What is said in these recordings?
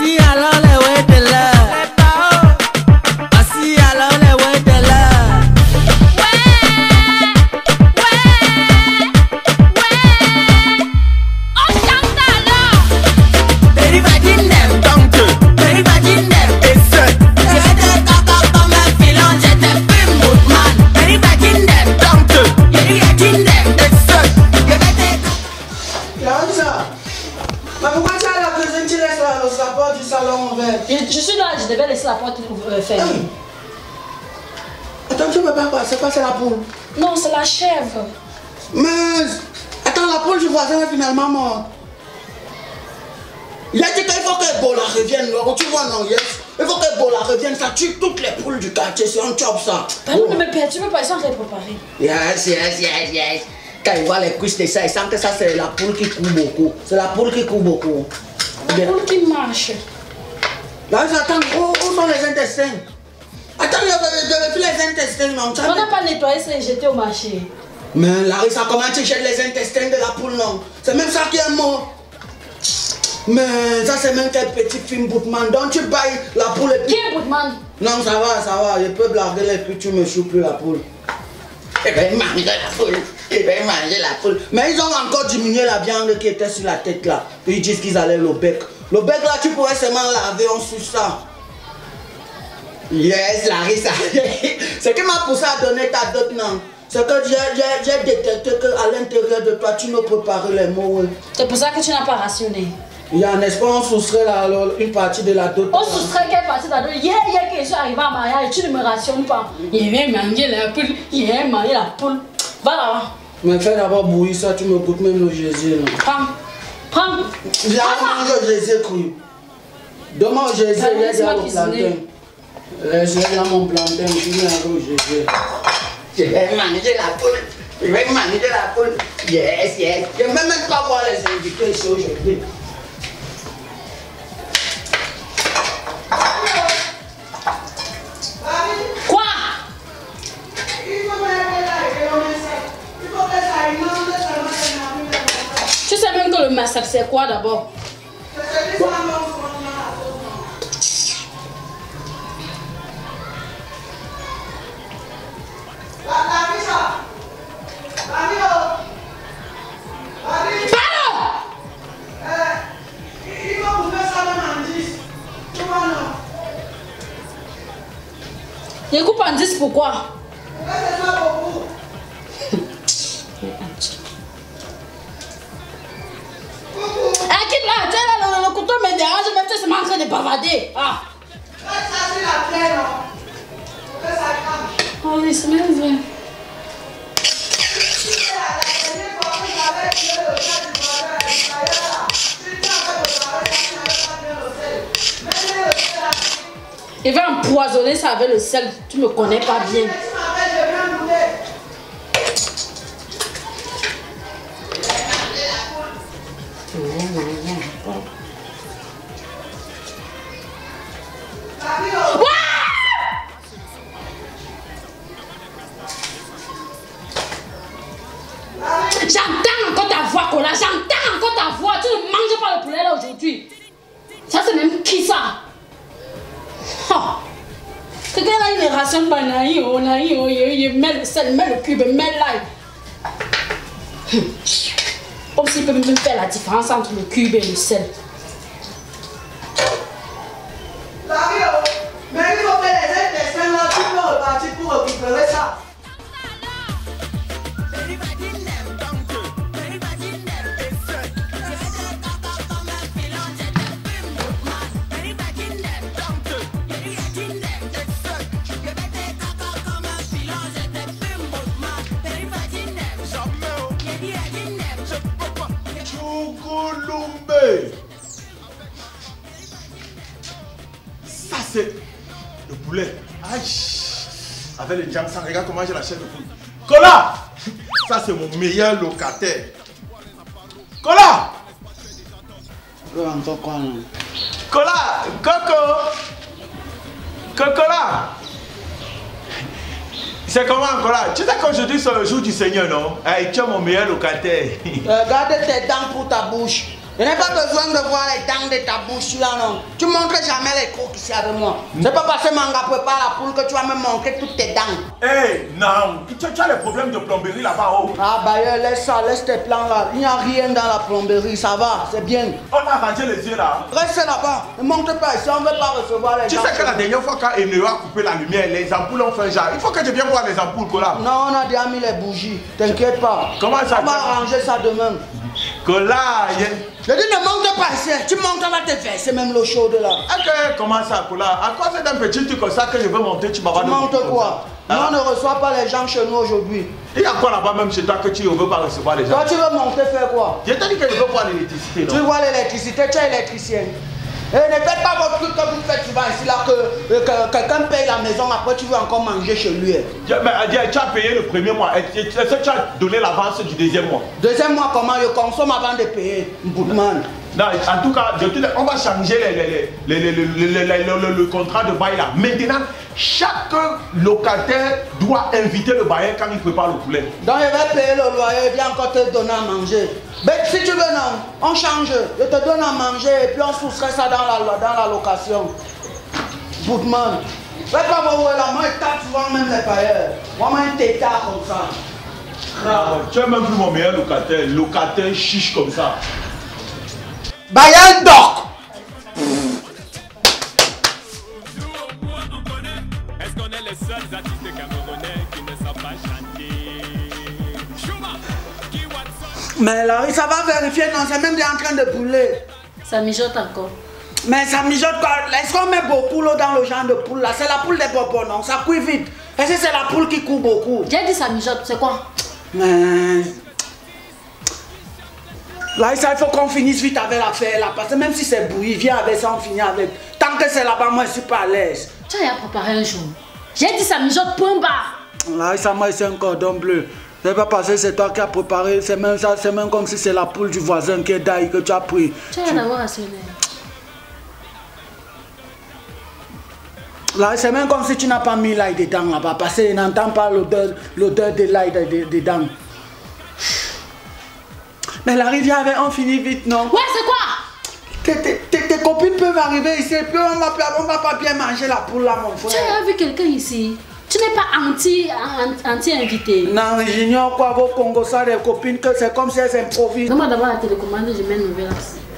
Vas-y alors les ouais de là. Vas-y alors les ouais de là. On chante alors. Baby vagine them. Baby vagine them. Je vais te caca comme un filon, je te fume Woodman. Baby vagine them. Baby vagine them. Je vais te Larissa, mais pourquoi tu as la cuisine, tu laisses la porte du salon ouverte? Je suis là, je devais laisser la porte fermée. Attends, tu ne peux pas passer, c'est la poule. Non, c'est la chèvre. Mais, attends, la poule du voisin est finalement morte. Il a dit qu'il faut que Ebola revienne, tu vois, non, yes? Il faut que Ebola revienne, ça tue toutes les poules du quartier, c'est un job ça. Pardon, mais père, tu peux pas, ils sont en train de préparer. Yes. Quand il voit les cuisses de ça, il sent que ça c'est la poule qui court beaucoup. C'est la poule qui court beaucoup. La poule qui marche. Là, attends, où sont les intestins? Attends, je plus les intestins, non? On n'a pas nettoyé, c'est jeté au marché. Mais Larissa, comment tu jettes les intestins de la poule, non? C'est même ça qui est mort. Mais ça, c'est même quel petit film Boutman. Donc tu bailles la poule et puis... Qui est Boutman? Non, ça va. Je peux blaguer et puis tu me choues plus la poule. Je vais manger la poule. Mais ils ont encore diminué la viande qui était sur la tête là. Ils disent qu'ils allaient le bec. Le bec là, tu pourrais seulement laver en suce ça. Yes, Larissa. Ce qui m'a poussé à donner ta dot, non? C'est que j'ai détecté qu'à l'intérieur de toi, tu ne préparais les mots. C'est pour ça que tu n'as pas rationné. Il y a, n'est-ce pas, on soustrait une partie de la dot. On soustrait quelle partie de la dot? Hier que je suis arrivé à mariage, tu ne me rationnes pas. Il vient manger la poule, il vient manger la poule. Va là-bas. Mais fais d'abord bouillir ça, tu me goûtes même le gésier. Prends. J'ai mangé le gésier cru. Demain au gésier, il y a déjà le plantain. J'ai déjà mon plantain, je viens avec le gésier. Je vais manger la poule. Yes. Je ne vais même pas voir les invités ici aujourd'hui. Quoi? Tu sais même que le massacre c'est quoi d'abord? Il coupe en 10 pourquoi? Quitte là, le couteau me dérange, même tu es en train de bavader. Oh oui, c'est même vrai. Il va empoisonner ça avec le sel, tu me connais pas bien. J'entends encore ta voix, Cola, j'entends encore ta voix. Tu ne manges pas le poulet là aujourd'hui. Ça c'est même qui ça? Quelqu'un là, il ne rationne pas, il met le sel, met le cube, met l'ail. Comme s'il peut même faire la différence entre le cube et le sel. Mais il faut que les intestins là, tu peux repartir pour récupérer ça. Ça c'est le poulet. Aïe. Avec le Jiangsan, regarde comment j'ai la chair de poule. Cola. Ça c'est mon meilleur locataire. Cola. Encore quoi, non? Cola. Coco. Cocola. C'est comment, Cola? Tu sais qu'aujourd'hui c'est le jour du Seigneur, non? Tu es mon meilleur locataire. Garde tes dents pour ta bouche. Je n'ai pas besoin de voir les dents de ta bouche là, non. Tu montres jamais les crocs ici avec moi. C'est pas parce que Manga prépare la poule que tu vas me montrer toutes tes dents. Eh, non, tu as les problèmes de plomberie là-bas. Oh. Ah, bah, laisse ça, laisse tes plans là. Il n'y a rien dans la plomberie, ça va, c'est bien. On a rangé les yeux là. Reste là-bas, ne monte pas ici, on ne veut pas recevoir les gens. Tu sais que la dernière fois, quand Eneo a coupé la lumière, les ampoules ont fait un genre. Il faut que tu viennes voir les ampoules, Kola. Non, on a déjà mis les bougies, t'inquiète pas. Comment ça? On va arranger ça demain. Kola, je dis ne monte pas ici, tu montes, on va te verser même l'eau chaude là. Ok, comment ça, Kola? À quoi c'est d'un petit truc comme ça que je veux monter, tu m'as pas Tu montes quoi? Nous, on ne reçoit pas les gens chez nous aujourd'hui. Il y a quoi là-bas même chez toi que tu ne veux pas recevoir les gens? Toi, tu veux monter faire quoi? Je t'ai dit que je veux voir l'électricité. Tu vois l'électricité, tu es électricien. Et ne faites pas votre truc que vous faites souvent ici là, que quelqu'un paye la maison, après tu veux encore manger chez lui. Mais tu as payé le premier mois. Est-ce que tu as donné l'avance du deuxième mois? Deuxième mois, comment? Je consomme avant de payer, Boutman. Non, en tout cas, on va changer le contrat de bail là. Maintenant, chaque locataire doit inviter le bailleur quand il prépare le poulet. Donc il va payer le loyer, il vient encore te donner à manger. Mais si tu veux, non, on change. Je te donne à manger et puis on soustrait ça dans la location. Boutman. Faites pas vos là, moi je tape souvent même les bailleurs. Moi, un tétard comme ça. Non, tu es même plus mon meilleur locataire. Locataire chiche comme ça. Bayan Doc. Est-ce qu'on est les seuls artistes camerounais qui ne savent pas chanter? Mais Larry, ça va vérifier, non, c'est même en train de brûler. Ça mijote encore. Mais ça mijote quoi? Est-ce qu'on met beaucoup l'eau dans le genre de poule là? C'est la poule des bobos, non? Ça cuit vite. Est-ce que c'est la poule qui court beaucoup? J'ai dit ça mijote, c'est quoi? Mais... Là, il faut qu'on finisse vite avec l'affaire là. Parce que même si c'est bouilli, viens avec ça, on finit avec. Tant que c'est là-bas, moi je suis pas à l'aise. Tu as préparé un jour. J'ai dit ça mijote, point barre. Là, ça moi c'est un cordon bleu. C'est pas parce que c'est toi qui as préparé. C'est même ça, c'est même comme si c'est la poule du voisin qui est d'ailleurs que tu as pris. Tu as d'abord à sonner. Là, c'est même comme si tu n'as pas mis l'ail dedans là-bas. Parce qu'il n'entend pas l'odeur de l'ail dedans. Mais la rivière, on finit vite, non? Ouais, c'est quoi? Tes copines peuvent arriver ici et puis on va pas bien manger la poule là, mon frère. Tu as vu quelqu'un ici? Tu n'es pas anti-invité. Non, j'ignore quoi, vos Congos, ça, les copines, que c'est comme si elles improvisent. Donne-moi d'abord la télécommande, je mets une nouvelle.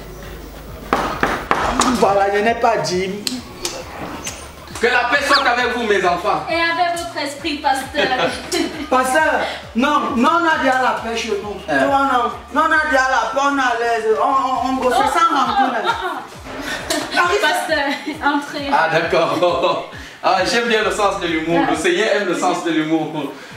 Voilà, je n'ai pas dit. Que la paix soit avec vous, mes enfants. Et avec votre esprit, pasteur. Pasteur, non, on a déjà la paix chez nous. Non, on a déjà la paix, on est à l'aise. On bosse sans rancune. Pasteur, entrez. Ah, d'accord. Ah, j'aime bien le sens de l'humour. Le Seigneur aime le sens de l'humour.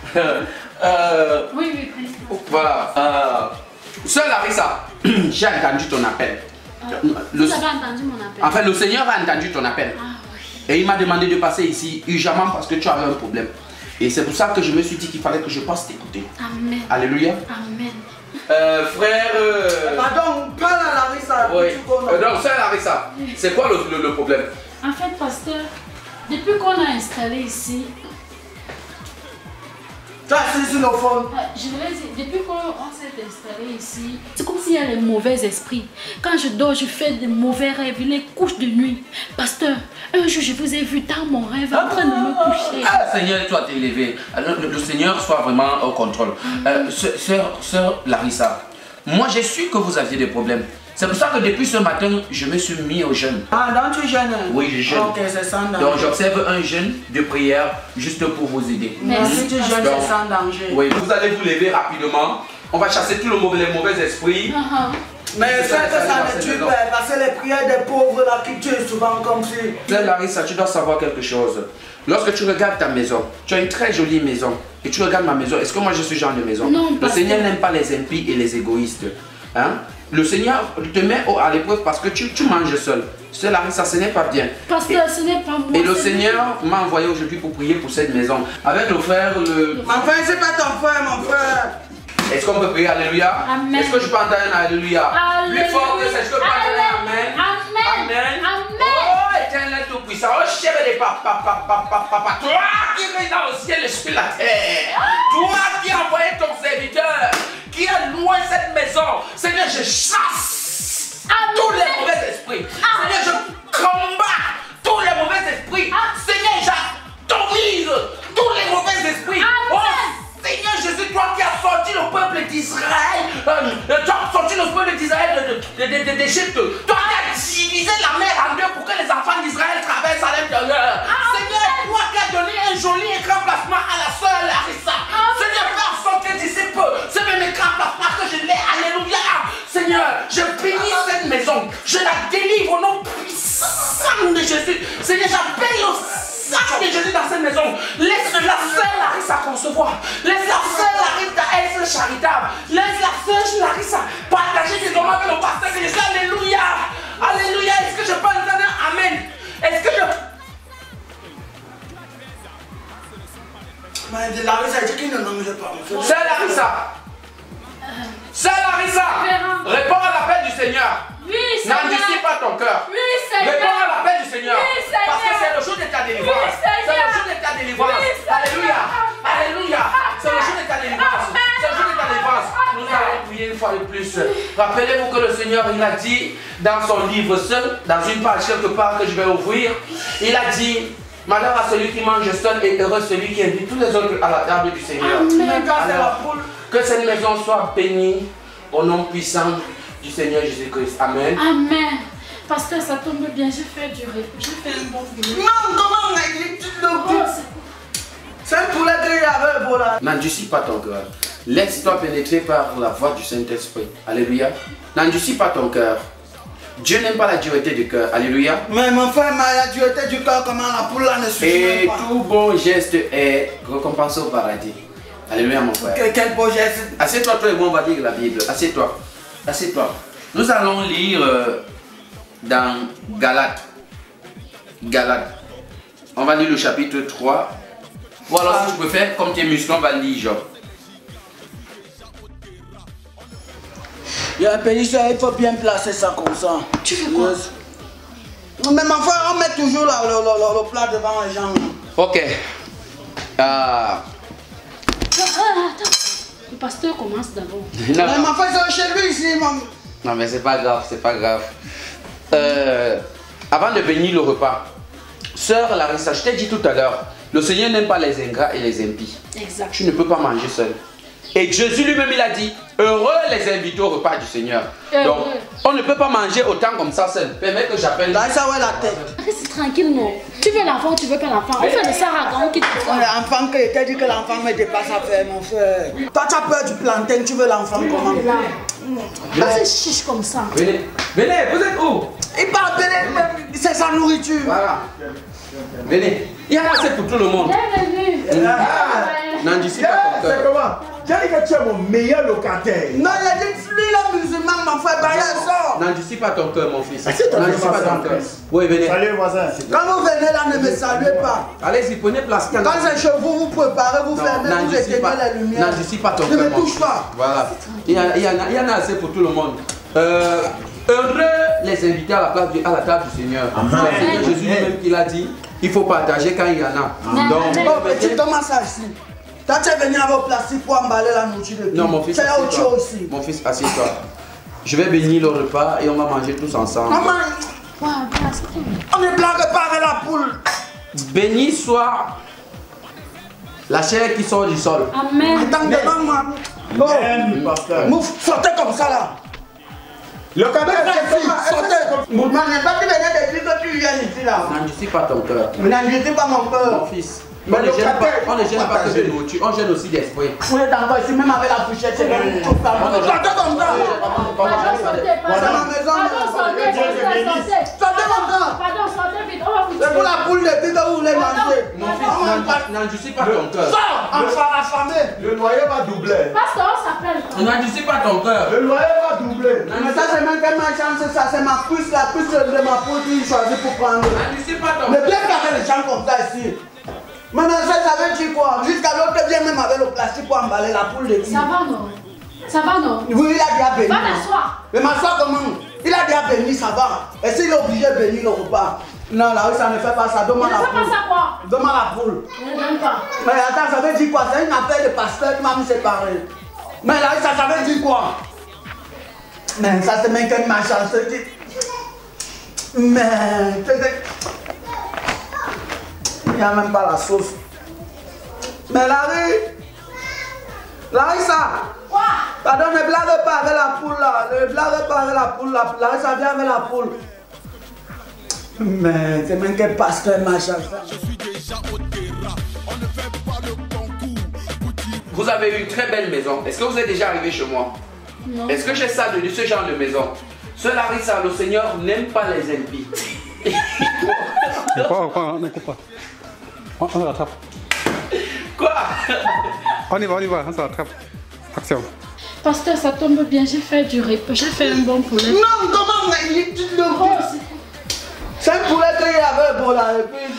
Oui, président. Voilà. Sœur Larissa, j'ai entendu ton appel. Vous avez entendu mon appel? En fait, le Seigneur a entendu ton appel. Ah, oui. Et il m'a demandé de passer ici urgemment parce que tu avais un problème. Et c'est pour ça que je me suis dit qu'il fallait que je passe t'écouter. Amen. Alléluia. Amen. Frère... Pardon, parle à Larissa. Oui. Donc, sœur Larissa, c'est quoi le problème? En fait, pasteur, depuis qu'on a installé ici, Tu as assis sur le fond. je voulais dire, depuis qu'on s'est installé ici, c'est comme s'il y a les mauvais esprits. Quand je dors, je fais des mauvais rêves, les couches de nuit. Pasteur, un jour je vous ai vu dans mon rêve en train de me coucher. Ah, Seigneur, toi t'es élevé. Le Seigneur soit vraiment au contrôle. Sœur Larissa, moi j'ai su que vous aviez des problèmes. C'est pour ça que depuis ce matin, je me suis mis au jeûne. Ah, donc tu jeûnes? Oui, je jeûne. Ok, c'est sans danger. Donc j'observe un jeûne de prière juste pour vous aider. Merci. Si tu jeûnes, c'est sans danger. Oui, vous allez vous lever rapidement. On va chasser tous les mauvais esprits. Mais fais que ça ne tue pas, parce que les prières des pauvres là qui tuent souvent comme si. Sœur Larissa, tu dois savoir quelque chose. Lorsque tu regardes ta maison, tu as une très jolie maison. Et tu regardes ma maison, est-ce que moi je suis genre de maison? Non, le Seigneur n'aime pas les impies et les égoïstes. Hein? Le Seigneur te met à l'épreuve parce que tu manges seul. Sœur Larissa, ce n'est pas bien. Pasteur, ce n'est pas moi. Et le Seigneur m'a envoyé aujourd'hui pour prier pour cette maison. Avec le frère, Mon frère, c'est pas ton frère, mon frère. Est-ce qu'on peut prier Alléluia? Amen. Est-ce que je peux entendre un Alléluia? Alléluia. Plus fort que ça, est-ce que je peux entendre un Amen? Amen. Amen. Amen. Oh, éternel tout-puissant. Oh, chef des papa. Toi qui règnes dans le ciel, l'esprit de la terre. Toi qui as envoyé ton serviteur, qui a loué cette maison. Seigneur, je chasse sorti le peuple d'Israël d'Égypte. Toi qui as divisé la mer en deux pour que les enfants d'Israël traversent à l'intérieur. Seigneur, toi qui as donné un joli écran plasma à la sœur Larissa. Seigneur, par son tes disciples, ce même écran plasma que je l'ai. Alléluia. Seigneur, je bénis cette maison. Je la délivre au nom puissant de Jésus. Seigneur, j'appelle au sang de Jésus dans cette maison. Laisse la sœur Larissa concevoir. Laisse la sœur Larissa être charitable. Laisse la sœur Larissa partager des hommes avec le pasteur de Jésus. Alléluia. Alléluia. Est-ce que je peux entendre un amen? Est-ce que je... Mais Larissa dit qu'il ne mange pas. Sœur Larissa. Sœur Larissa. Réponds à l'appel du Seigneur. Oui, Seigneur. N'endurcis pas ton cœur. Oui, Seigneur. Réponds à l'appel du Seigneur. Oui, Seigneur. Parce que c'est le jour de ta délivrance. Oui, Seigneur. C'est le jour de ta délivrance. Oui, Seigneur. Alléluia. Alléluia. C'est le jour de ta délivrance. C'est le jour de ta délivrance. Nous allons prier une fois de plus. Rappelez-vous que le Seigneur, il a dit dans son livre seul, dans une page quelque part que je vais ouvrir, il a dit: malheur à celui qui mange seul et heureux celui qui invite tous les autres à la table du Seigneur. Alors, que cette maison soit bénie au nom puissant du Seigneur Jésus-Christ. Amen. Amen. Pasteur, ça tombe bien, j'ai fait du repos. J'ai fait un bon boulot. Non, comment on a dit tu le Oh, dis? C'est un poulet que j'avais pour là. N'endurcis pas ton cœur. Laisse-toi pénétrer par la voix du Saint-Esprit. Alléluia. N'endurcis pas ton cœur. Dieu n'aime pas la dureté du cœur. Alléluia. Mais mon frère, la dureté du cœur, comment la poule là ne suffit Et pas. tout bon geste est récompensé au paradis. Alléluia, mon frère. Quel beau geste. Assieds-toi, toi et moi, on va lire la Bible. Assieds-toi. Assieds-toi. Nous allons lire dans Galates. Galates. On va lire le chapitre 3. Ou alors, si tu peux faire comme tes muscles, on va lire genre. Il y a un pays, il faut bien placer ça comme ça. Tu fais quoi? Yes. Mais mon frère, on met toujours le plat devant les gens. Ok. Attends. Le pasteur commence d'abord. Mais mon frère, c'est chez lui ici, mon... Non, mais c'est pas grave, c'est pas grave. Avant de bénir le repas, sœur Larissa, je t'ai dit tout à l'heure, le Seigneur n'aime pas les ingrats et les impies. Exact. Tu ne peux pas manger seul. Et Jésus lui-même, il a dit, heureux les invités au repas du Seigneur. Donc, on ne peut pas manger autant comme ça seul. Permets que j'appelle. Là, ça, ouais, la tête. Reste tranquille, non. Tu veux l'enfant, tu veux pas l'enfant. On fait le sarragon qui te prend. L'enfant que je t'ai dit que l'enfant me dépasse à faire, mon frère. Toi, tu as peur du plantain, tu veux l'enfant comment? C'est chiche comme ça. Venez, venez, vous êtes où? Il parle de c'est sa nourriture. Voilà. Venez. Il y en a assez pour tout le monde. Bienvenue. N'endurcis pas ton C'est cœur. comment? J'ai dit que tu es mon meilleur locataire. Non, il a dit lui, le musulman, mon frère, bah, il sort. N'endurcis pas ton cœur, mon fils. Assieds-toi, N'endurcis pas ton cœur. Oui, venez. Salut, voisin. Quand vous venez là, ne me saluez pas. Allez-y, prenez place. Quand c'est chez vous, vous préparez, vous fermez, vous éteignez la lumière. N'endurcis pas ton Ne cœur. me mon touche fils. pas. Voilà. Il y en a assez pour tout le monde. Heureux les invités à la table du Seigneur. C'est le Seigneur Jésus lui-même qui l'a dit. Il faut partager quand il y en a. Donc, Oh, petit Thomas, ça ici. Quand tu es venu à vos plastique pour emballer la nourriture de non, mon fils, c'est autre assieds-toi. chose aussi. Mon fils, assieds-toi. Je vais bénir le repas et on va manger tous ensemble. Maman, Ouais, place. on ne blague pas avec la poule. Béni soit la chair qui sort du sol. Amen. Attends, devant moi. Amen, pasteur. Mouf, sortez comme ça là. Le cadet, c'est Sortez. Mouf, n'est pas tu venais de dire que tu viens ici là. N'endurcis pas ton cœur. Mais n'en pas mon Mon cœur. fils. Mais On ne le gêne cadet, pas, on ne gêne pas que partagez. de nourriture, on gêne aussi d'esprit. Vous êtes encore ici, même avec la fourchette, c'est même tout ça. Sortez comme ça. Pardon, sortez, C'est pardon. ma maison. Pardon, sortez, sortez. Sortez comme ça. Pardon, sortez vite, on va vous C'est pour la poule de vie que vous voulez manger. Mon fils, n'endurcis pas ton cœur. Sors, affamé. Le loyer va doubler. Pasteur, on s'appelle. N'endurcis pas ton cœur. Le loyer va doubler. Mais ça, c'est même que ma chance, ça, c'est ma puce, la puce de ma poule qui choisit pour prendre. N'endurcis pas ton Mais cœur. bien qu'avec les gens comme ça ici. Maintenant, ça veut dire quoi? Jusqu'à l'autre vient même avec le plastique pour emballer la poule de vie. Ça va, non? Ça va, non? Oui, il a déjà béni. Va t'asseoir. Mais m'asseoir comment? Il a déjà béni, ça va. Et s'il est obligé de bénir le repas? Non, là, ça ne fait pas ça. Ne Demande la fais pas poule. ça, quoi? Demande la poule. Ne donne pas. Mais attends, ça veut dire quoi? C'est une affaire de pasteur qui m'a mis séparé. Mais là, ça veut dire quoi? Mais ça, c'est même que ma chance. Mais. Il n'y a même pas la sauce. Mais Larry, ça. Quoi? Pardon, ne blague pas avec la poule là. Ne blague pas avec la poule là. Là, ça vient avec la poule. Mais c'est même quel pasteur machin. Je suis déjà au terrain. On ne fait pas le concours. Vous avez une très belle maison. Est-ce que vous êtes déjà arrivé chez moi? Non. Est-ce que j'ai ça de ce genre de maison? Seul Larissa, le Seigneur n'aime pas les impies. On n'écoute pas. On rattrape. Quoi? On y va, on se rattrape. Action. Pasteur, ça tombe bien, j'ai fait du rip, j'ai fait un bon poulet. Non, comment tu le dis? C'est un poulet qu'il y avait pour la réplique.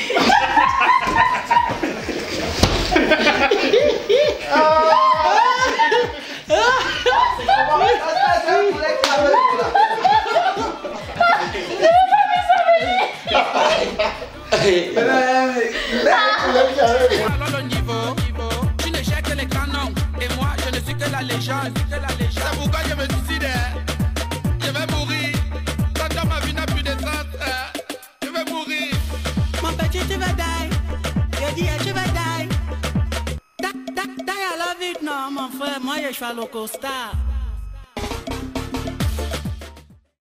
Alors le niveau, tu ne gères que les canons. Et moi, je ne suis que la légende. C'est pourquoi je me suicide. Je vais mourir. Quand ma vie n'a plus de sens, je vais mourir. Mon petit, tu vas die. Je dis, tu vas die. Die, I love it, non, mon frère. Moi, je suis à l'Ocostar.